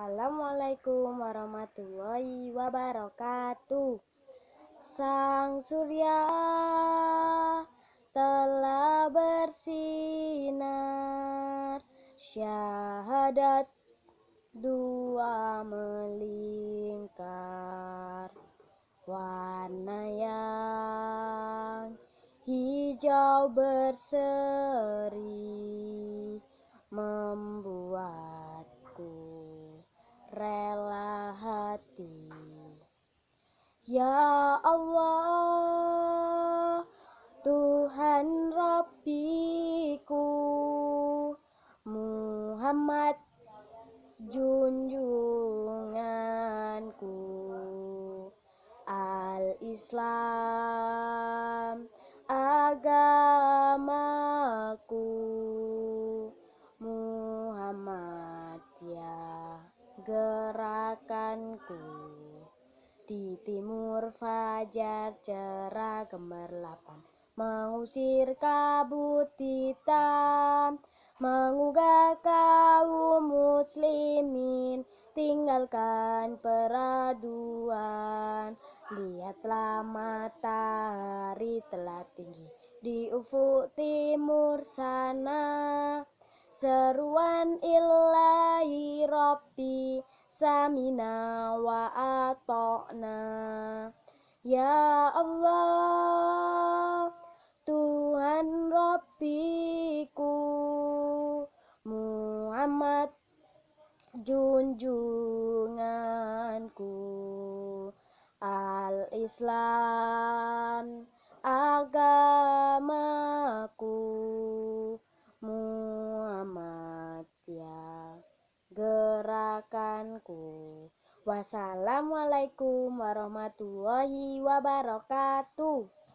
Assalamualaikum warahmatullahi wabarakatuh. Sang surya telah bersinar, syahadat dua melingkar, warna yang hijau berseri membuatku rela hati. Ya Allah, Tuhan Rabbiku, Muhammad junjunganku, Al-Islam agamaku, Muhammad ya gerakanku. Di timur fajar cerah gemerlapan, mengusir kabut hitam, menggugah kaum muslimin, tinggalkan peraduan. Lihatlah matahari telah tinggi di ufuk timur sana, seruan ilahi Rabbi samina wa atokna. Ya Allah, Tuhan Rabbiku, Muhammad junjunganku, Al-Islam agamaku, Muhammad ya gerakanku. Wassalamualaikum warahmatullahi wabarakatuh.